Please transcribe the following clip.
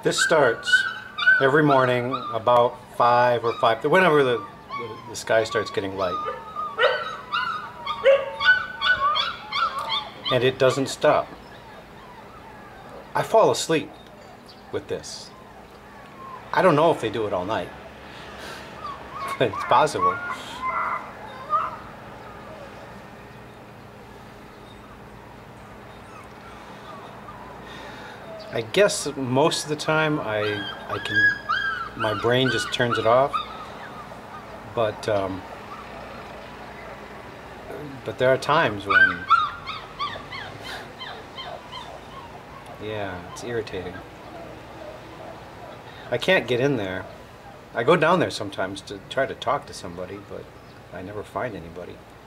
This starts every morning about 5 or 5, whenever the sky starts getting light. And it doesn't stop. I fall asleep with this. I don't know if they do it all night, but it's possible. I guess most of the time my brain just turns it off, but there are times when, yeah, it's irritating. I can't get in there. I go down there sometimes to try to talk to somebody, but I never find anybody.